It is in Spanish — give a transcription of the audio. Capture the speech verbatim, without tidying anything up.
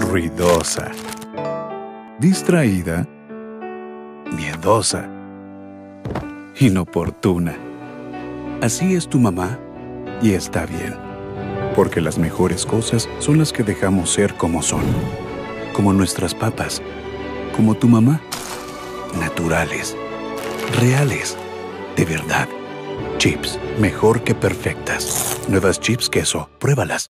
ruidosa, distraída, miedosa, inoportuna. Así es tu mamá y está bien, porque las mejores cosas son las que dejamos ser como son, como nuestras papas, como tu mamá, naturales, reales, de verdad. Chips, mejor que perfectas. Nuevas Chips Queso, pruébalas.